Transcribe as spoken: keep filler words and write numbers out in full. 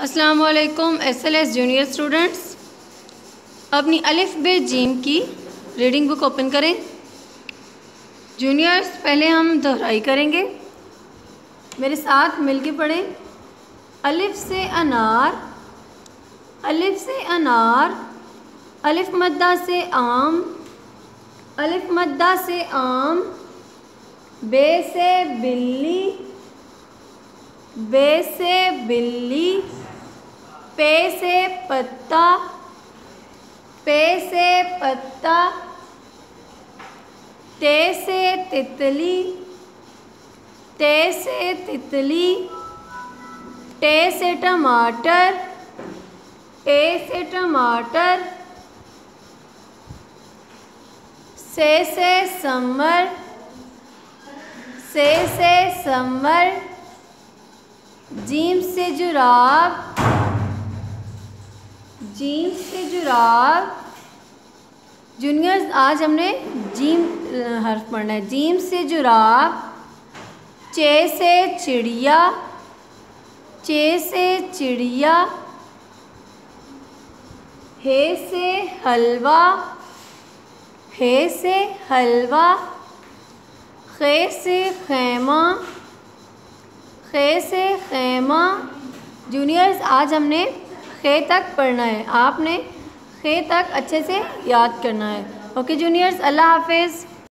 अस्सलाम वालेकुम S L S junior students, अपनी अलिफ बे जीम की रीडिंग बुक ओपन करें। जूनियर्स, पहले हम दोहराई करेंगे, मेरे साथ मिलके पढ़ें। अलिफ से अनार, अलिफ से अनार, अलिफ मद्दा से आम, अलिफ मद्दा से आम, बे से बिल्ली, बे से बिल्ली, पे से पत्ता, पे से पत्ता, ते से तितली, ते से तितली, टे से टमाटर, टे से टमाटर, से से समर, से से समर, जीम से जुराब, जीम से जुराब। जूनियर्स, आज हमने जीम हर्फ पढ़ना है। जीम से जुराब, चे से चिड़िया, चे से चिड़िया, हे से हलवा, हे से हलवा, खे से खैमा, खे से खैमा। जूनियर्स, आज हमने खे तक पढ़ना है, आपने खे तक अच्छे से याद करना है। ओके जूनियर्स, अल्लाह हाफिज़।